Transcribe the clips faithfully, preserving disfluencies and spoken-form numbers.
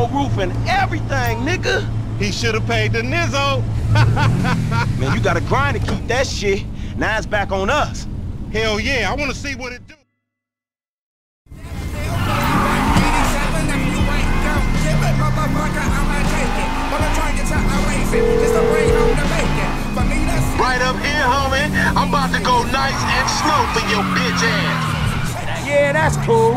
roof and everything, nigga. He should have paid the Nizzo. Man, you gotta grind to keep that shit. Now it's back on us. Hell yeah, I wanna see what it do. Right up here, homie. I'm about to go nice and slow for your bitch ass. Yeah, that's cool.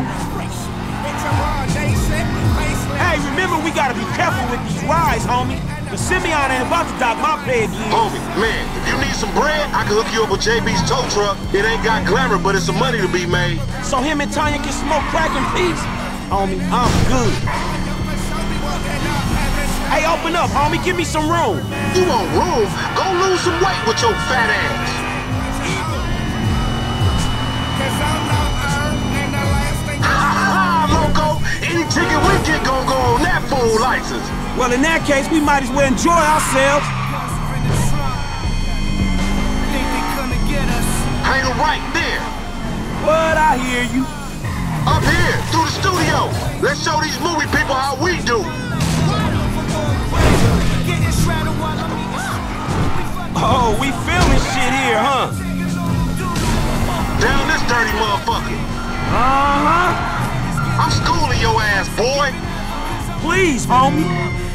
Hey, remember we gotta be careful with these rides, homie. The Simeon ain't about to dock my pay again. Homie, man, if you need some bread, I can hook you up with J B's tow truck. It ain't got glamour, but it's some money to be made. So him and Tanya can smoke crack in peace? Homie, I'm good. Hey, open up, homie. Give me some room. You want room? Go lose some weight with your fat ass. Loco, any ticket we get gon' go on that fool license. Well, in that case, we might as well enjoy ourselves. Hang right there. What? I hear you. Up here, through the studio. Let's show these movie people how we do. Oh, we filming shit here, huh? Down this dirty motherfucker. Uh-huh. I'm schooling your ass, boy. Please, homie.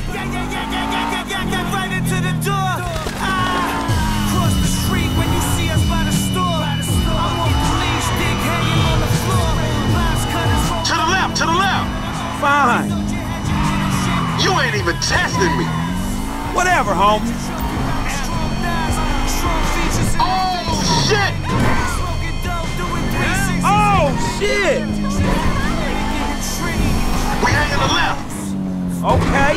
Right into the door. Ah, cross the street when you see us by the store. I want police dick hanging on the floor. Box cutters. To the left, to the left. Fine. You ain't even testing me. Whatever, homie. Oh, shit! Oh, shit! We hang in the left. Okay.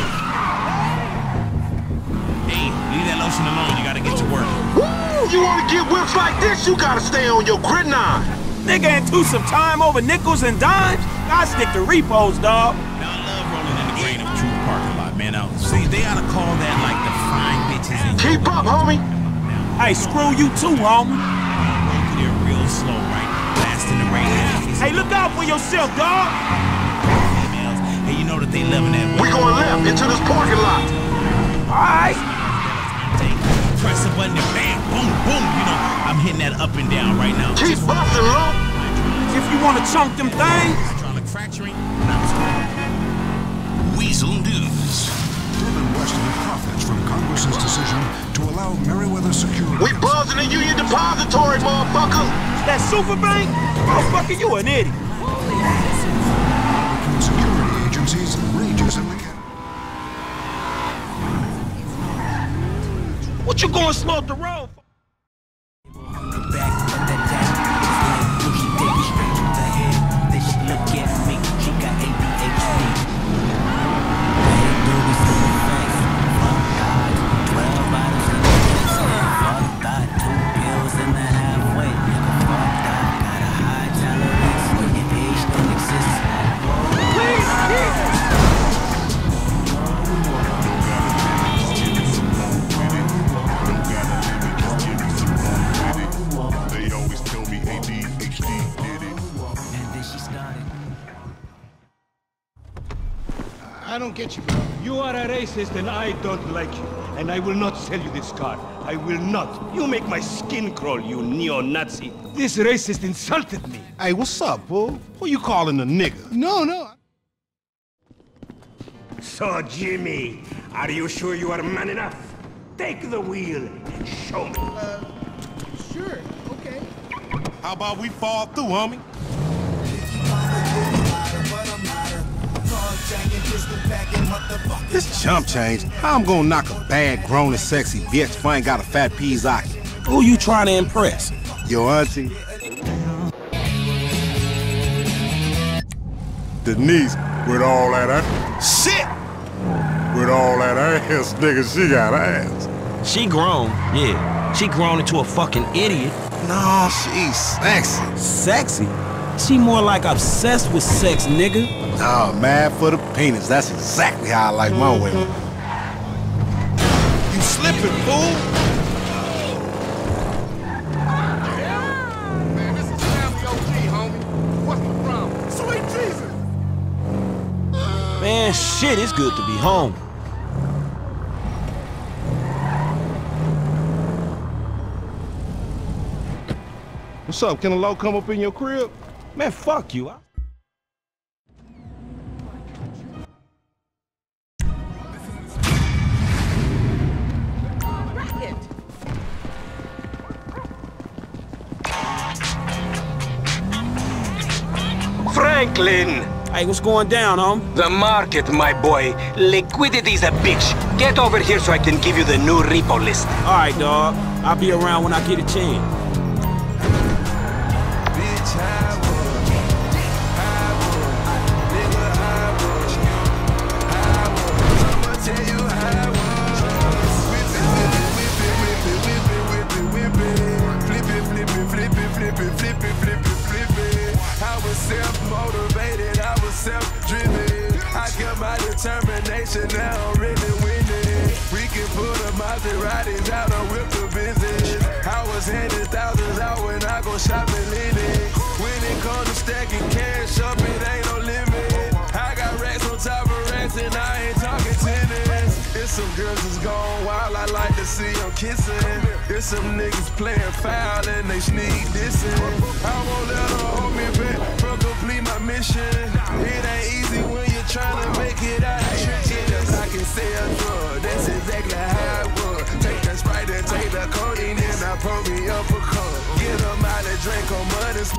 Hey, leave that lotion alone. You gotta get to work. Woo! You wanna get whips like this, you gotta stay on your grid nine. Nigga ain't too some time over nickels and dimes. I stick to repos, dog. Now, I love rolling in the grain of true parking lot, man. Now, see, they ought to call that like the fine bitches in Keep up, homie. Hey, screw you too, homie. Walk there real slow, right? Fast in the rain. Hey, look out for yourself, dog. Females, hey, you know that they loving that. We going left into this parking lot. All right. Press a button and bam, boom, boom. You know, I'm hitting that up and down right now. Keep busting, low. If you want to chunk them things. Hydraulic fracturing. Weasel News. Devin Weston profits from Congress's decision to allow Meriwether Security. We buzzing the Union Depository, motherfucker. That super bank? Motherfucker, you an idiot. Security agencies rages in the capital. What you going smoke the road for? I don't get you. You are a racist and I don't like you. And I will not sell you this car. I will not. You make my skin crawl, you neo-Nazi. This racist insulted me. Hey, what's up, fool? Who you calling a nigga? No, no. So, Jimmy, are you sure you are man enough? Take the wheel and show me. Uh, sure. Okay. How about we fall through, homie? This chump change. How I'm gonna knock a bad, grown and sexy bitch if I ain't got a fat Pizzaki? Who you trying to impress? Your auntie. Denise, with all that ass. Shit! With all that ass, nigga, she got ass. She grown, yeah. She grown into a fucking idiot. No, she's sexy. Sexy? She more like obsessed with sex, nigga. Oh, mad for the penis. That's exactly how I like my women. You slipping, fool! Man, this is Family O G, homie. What's the problem? Sweet Jesus! Man, shit, it's good to be home. What's up? Can a low come up in your crib? Man, fuck you. I Franklin! Hey, what's going down, hom? The market, my boy. Liquidity's a bitch. Get over here so I can give you the new repo list. All right, dog. I'll be around when I get a chance. Self-motivated, I was self-driven. I got my determination, now I'm really winning. We can put a Maserati out on whip the business. I was handing thousands out when I go shopping linen. When it comes to stacking cash up, it ain't no limit. I got racks on top of racks and I ain't talking tennis. It's some girls that's gone wild, I like to see them kissing. There's some niggas playing foul and they sneak dissing. I won't let her hold me back from complete my mission. It ain't easy when you're trying to make it out of trenches. I can say a drug, that's exactly how I would. Take that Sprite and take the codeine and I pour me up a cup. Get them out and drink on mud and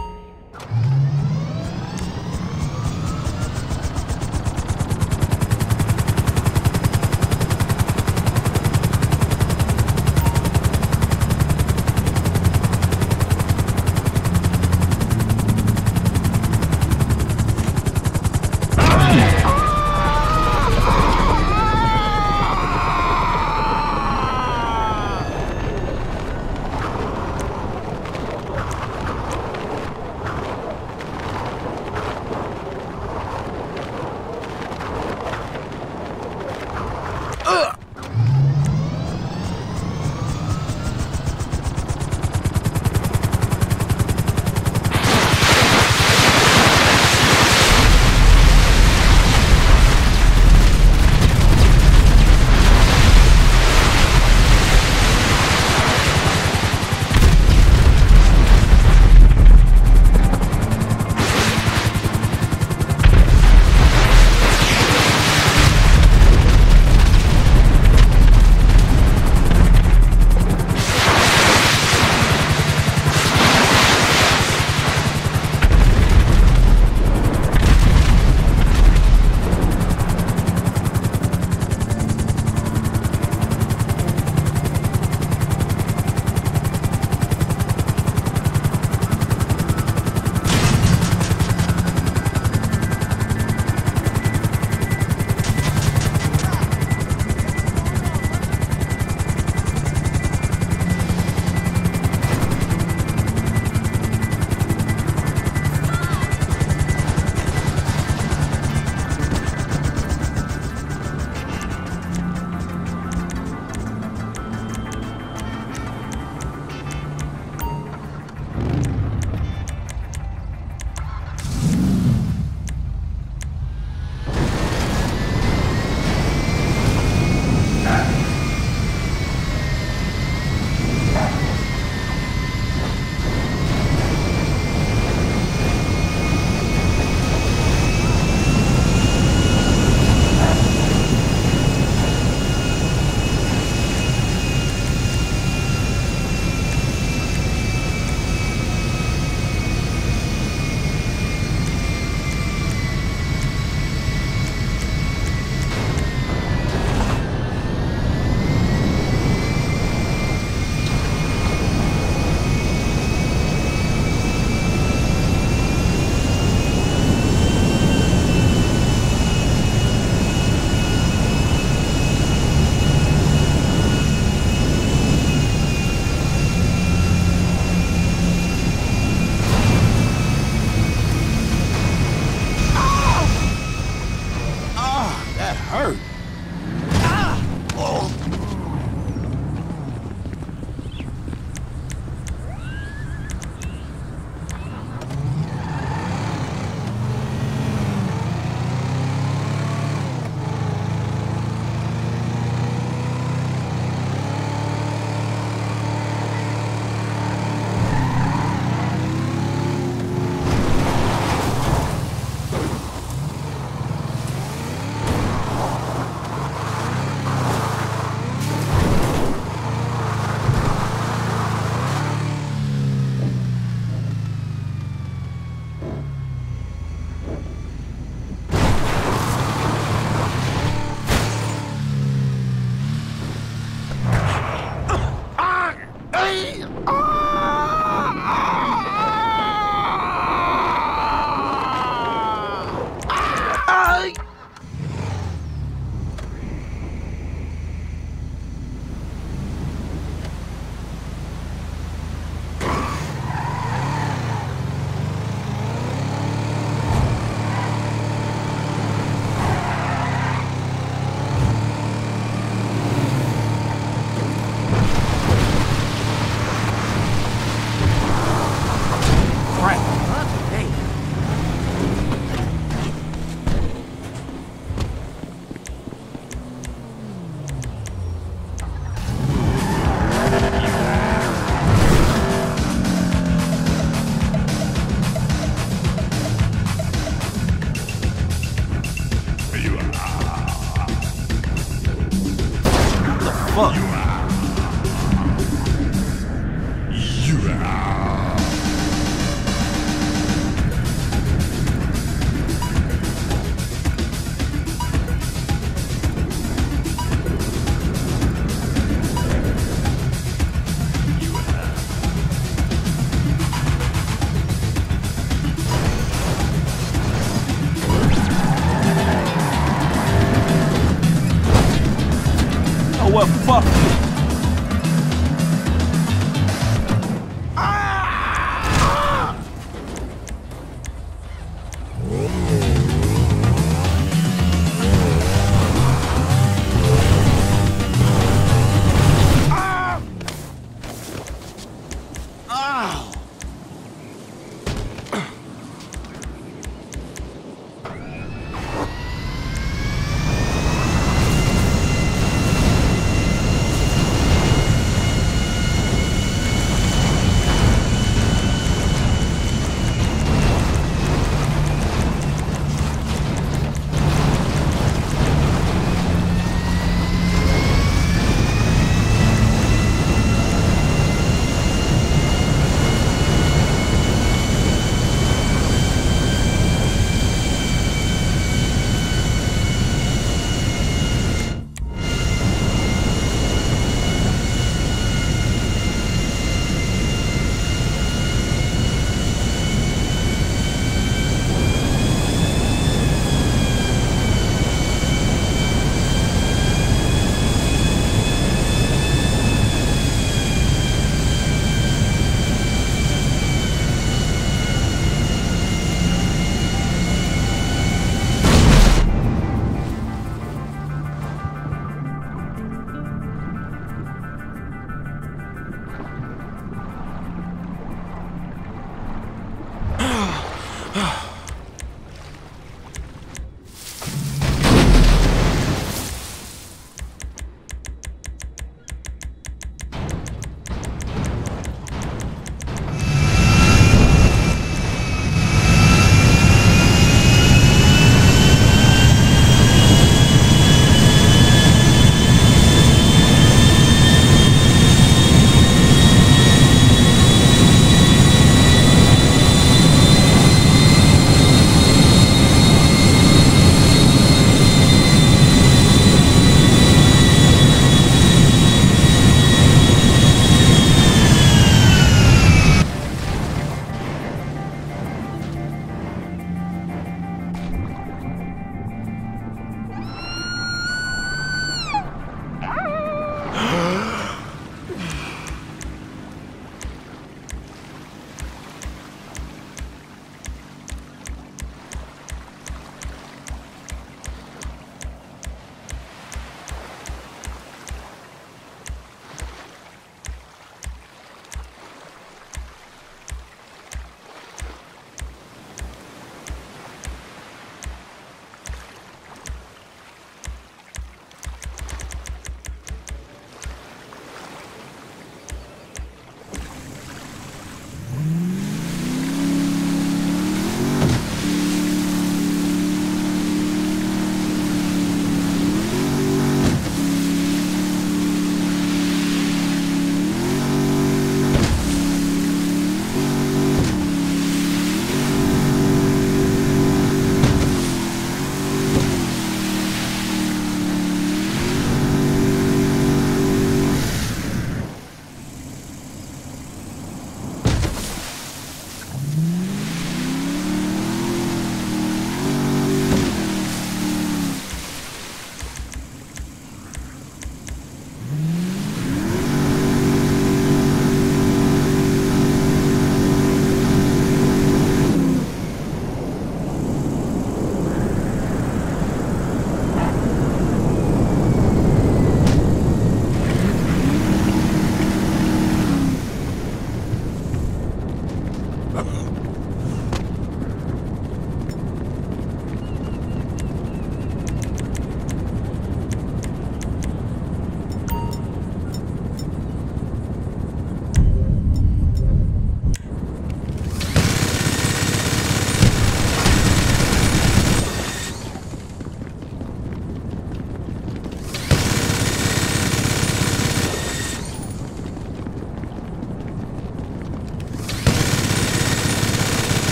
fuck? Oh well, fuck you.